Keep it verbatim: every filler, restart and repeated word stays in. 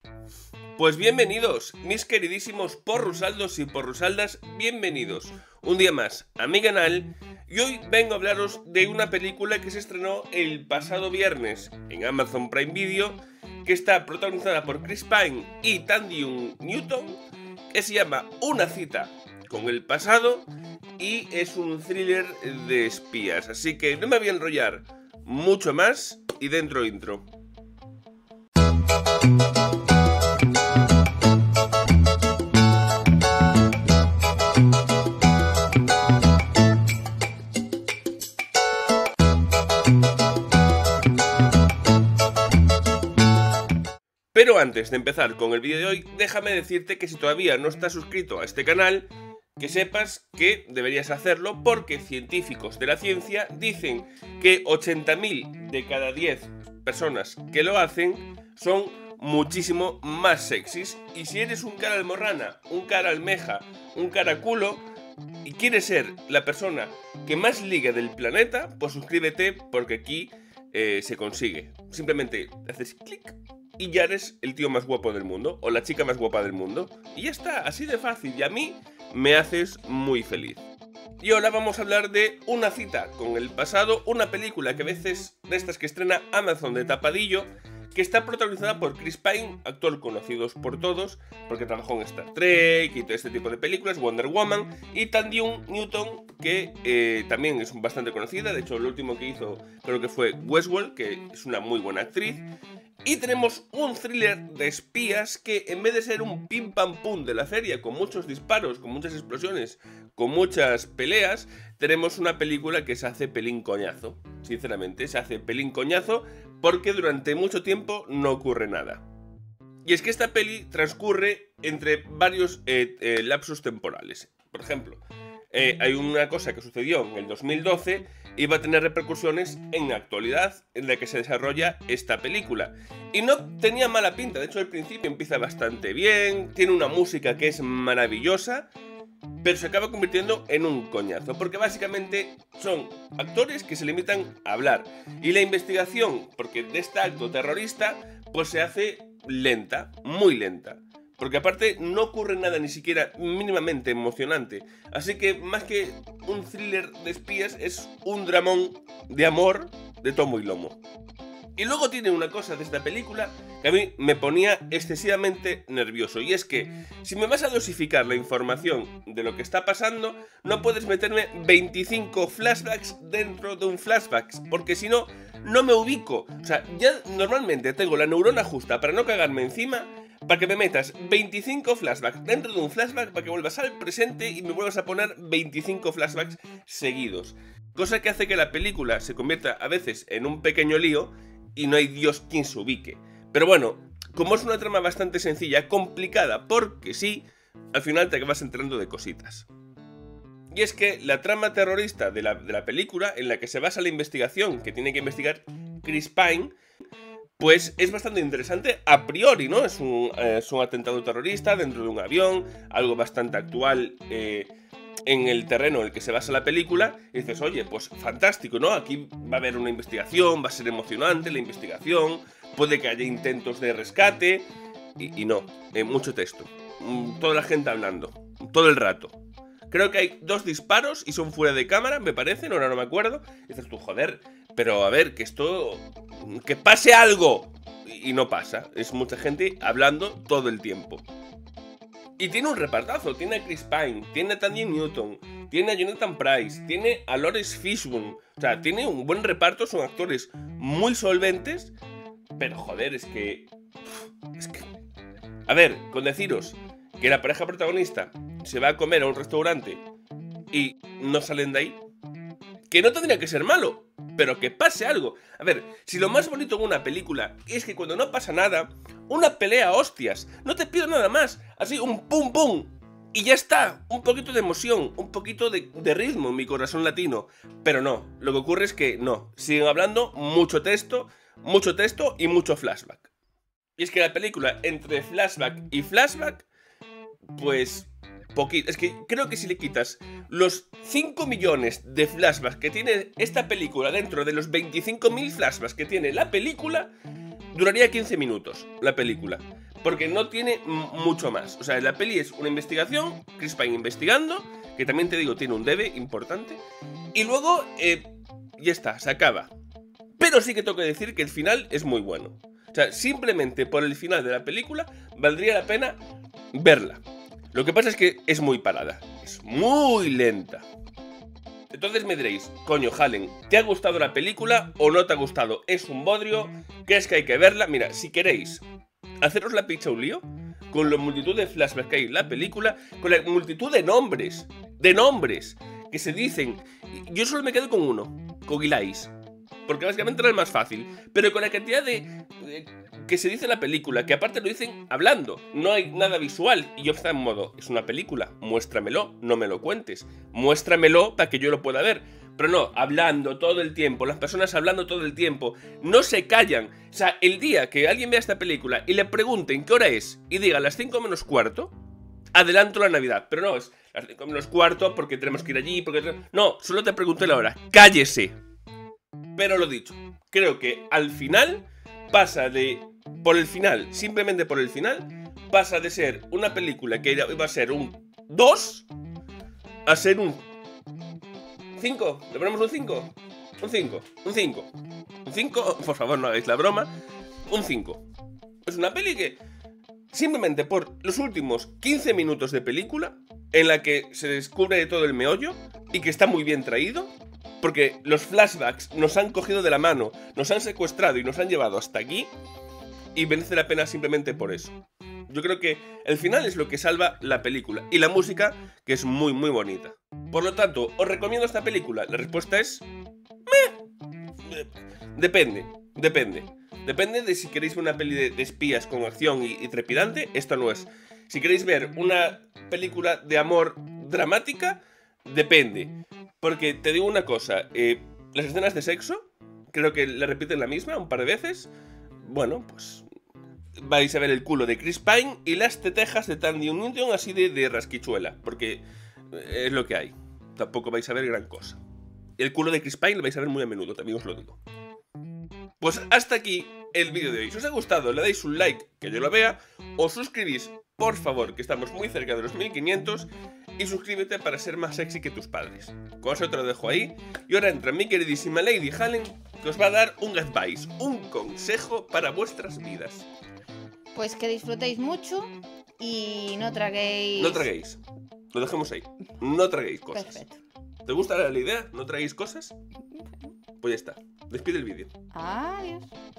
Pues bienvenidos, mis queridísimos porrusaldos y porrusaldas, bienvenidos un día más a mi canal. Y hoy vengo a hablaros de una película que se estrenó el pasado viernes en Amazon Prime Video, que está protagonizada por Chris Pine y Thandie Newton, que se llama Una cita con el pasado y es un thriller de espías. Así que no me voy a enrollar mucho más y dentro intro. Pero antes de empezar con el vídeo de hoy, déjame decirte que si todavía no estás suscrito a este canal, que sepas que deberías hacerlo porque científicos de la ciencia dicen que ochenta mil de cada diez personas que lo hacen son muchísimo más sexys. Y si eres un cara almorrana, un cara almeja, un cara culo y quieres ser la persona que más liga del planeta, pues suscríbete porque aquí eh, se consigue. Simplemente haces clic y ya eres el tío más guapo del mundo o la chica más guapa del mundo. Y ya está, así de fácil. Y a mí me haces muy feliz. Y ahora vamos a hablar de Una cita con el pasado, una película que a veces de estas que estrena Amazon de tapadillo, que está protagonizada por Chris Pine, actor conocido por todos, porque trabajó en Star Trek y todo este tipo de películas, Wonder Woman, y Thandie Newton, que eh, también es bastante conocida. De hecho, lo último que hizo creo que fue Westworld, que es una muy buena actriz. Y tenemos un thriller de espías que, en vez de ser un pim pam pum de la feria, con muchos disparos, con muchas explosiones, con muchas peleas, tenemos una película que se hace pelín coñazo. Sinceramente, se hace pelín coñazo porque durante mucho tiempo no ocurre nada. Y es que esta peli transcurre entre varios eh, eh, lapsos temporales. Por ejemplo, eh, hay una cosa que sucedió en el dos mil doce y va a tener repercusiones en la actualidad en la que se desarrolla esta película. Y no tenía mala pinta, de hecho al principio empieza bastante bien, tiene una música que es maravillosa, pero se acaba convirtiendo en un coñazo, porque básicamente son actores que se limitan a hablar. Y la investigación, porque de este acto terrorista, pues se hace lenta, muy lenta. Porque aparte no ocurre nada ni siquiera mínimamente emocionante. Así que más que un thriller de espías es un dramón de amor de tomo y lomo. Y luego tiene una cosa de esta película que a mí me ponía excesivamente nervioso. Y es que si me vas a dosificar la información de lo que está pasando, no puedes meterme veinticinco flashbacks dentro de un flashback. Porque si no, no me ubico. O sea, ya normalmente tengo la neurona justa para no cagarme encima, para que me metas veinticinco flashbacks dentro de un flashback, para que vuelvas al presente y me vuelvas a poner veinticinco flashbacks seguidos. Cosa que hace que la película se convierta a veces en un pequeño lío y no hay Dios quien se ubique. Pero bueno, como es una trama bastante sencilla, complicada, porque sí, al final te acabas enterando de cositas. Y es que la trama terrorista de la, de la película, en la que se basa la investigación que tiene que investigar Chris Pine, pues es bastante interesante a priori, ¿no? Es un, eh, es un atentado terrorista dentro de un avión, algo bastante actual eh, en el terreno en el que se basa la película. Y dices, oye, pues fantástico, ¿no? Aquí va a haber una investigación, va a ser emocionante la investigación, puede que haya intentos de rescate, y, y no, eh, mucho texto, toda la gente hablando, todo el rato. Creo que hay dos disparos y son fuera de cámara, me parece, ahora no me acuerdo. Y dices tú, joder, pero a ver, que esto... ¡que pase algo! Y no pasa, es mucha gente hablando todo el tiempo. Y tiene un repartazo, tiene a Chris Pine, tiene a Thandie Newton, tiene a Jonathan Pryce, tiene a Lawrence Fishburne. O sea, tiene un buen reparto, son actores muy solventes, pero joder, es que... Es que... A ver, con deciros que la pareja protagonista se va a comer a un restaurante y no salen de ahí, que no tendría que ser malo, pero que pase algo. A ver, si lo más bonito en una película es que cuando no pasa nada, una pelea a hostias, no te pido nada más, así un pum pum, y ya está, un poquito de emoción, un poquito de, de ritmo en mi corazón latino. Pero no, lo que ocurre es que no, siguen hablando mucho texto, mucho texto y mucho flashback. Y es que la película, entre flashback y flashback, pues poquito. Es que creo que si le quitas los cinco millones de flashbacks que tiene esta película dentro de los veinticinco mil flashbacks que tiene la película, duraría quince minutos la película. Porque no tiene mucho más. O sea, la peli es una investigación, Chris Pine investigando, que también te digo, tiene un debe importante. Y luego, eh, ya está, se acaba. Pero sí que tengo que decir que el final es muy bueno. O sea, simplemente por el final de la película valdría la pena verla. Lo que pasa es que es muy parada, es muy lenta. Entonces me diréis, coño, Halen, ¿te ha gustado la película o no te ha gustado? ¿Es un bodrio? ¿Crees que hay que verla? Mira, si queréis haceros la picha un lío, con la multitud de flashbacks que hay en la película, con la multitud de nombres, de nombres, que se dicen. Yo solo me quedo con uno, con Elias, porque básicamente era el más fácil, pero con la cantidad de, de que se dice en la película, que aparte lo dicen hablando, no hay nada visual, y yo estaba en modo, es una película, muéstramelo, no me lo cuentes, muéstramelo para que yo lo pueda ver. Pero no, hablando todo el tiempo, las personas hablando todo el tiempo, no se callan. O sea, el día que alguien vea esta película y le pregunten qué hora es y diga las cinco menos cuarto, adelanto la Navidad. Pero no, es las cinco menos cuarto porque tenemos que ir allí, porque... No, solo te pregunté la hora, cállese. Pero lo dicho, creo que al final pasa de... Por el final, simplemente por el final, pasa de ser una película que iba a ser un dos a ser un cinco. ¿Le ponemos un cinco? Un cinco, un cinco. Un cinco, por favor, no hagáis la broma. Un cinco. Es una peli que simplemente por los últimos quince minutos de película, en la que se descubre todo el meollo y que está muy bien traído, porque los flashbacks nos han cogido de la mano, nos han secuestrado y nos han llevado hasta aquí, y merece la pena simplemente por eso. Yo creo que el final es lo que salva la película, y la música, que es muy muy bonita. Por lo tanto, ¿os recomiendo esta película? La respuesta es... Meh. Depende, depende. Depende de si queréis ver una peli de, de espías con acción y, y trepidante, esto no es. Si queréis ver una película de amor dramática, depende. Porque te digo una cosa, eh, las escenas de sexo, creo que la repiten la misma un par de veces. Bueno, pues vais a ver el culo de Chris Pine y las tetejas de Tandy Newton así de, de rasquichuela, porque es lo que hay. Tampoco vais a ver gran cosa. El culo de Chris Pine lo vais a ver muy a menudo, también os lo digo. Pues hasta aquí el vídeo de hoy. Si os ha gustado, le dais un like, que yo lo vea, os suscribís, por favor, que estamos muy cerca de los mil quinientos, y suscríbete para ser más sexy que tus padres. Con eso te lo dejo ahí. Y ahora entra mi queridísima Lady Halen, que os va a dar un advice, un consejo para vuestras vidas. Pues que disfrutéis mucho y no traguéis... No traguéis. Lo dejemos ahí. No traguéis cosas. Perfecto. ¿Te gusta la idea? ¿No traguéis cosas? Pues ya está. Despide el vídeo. Adiós.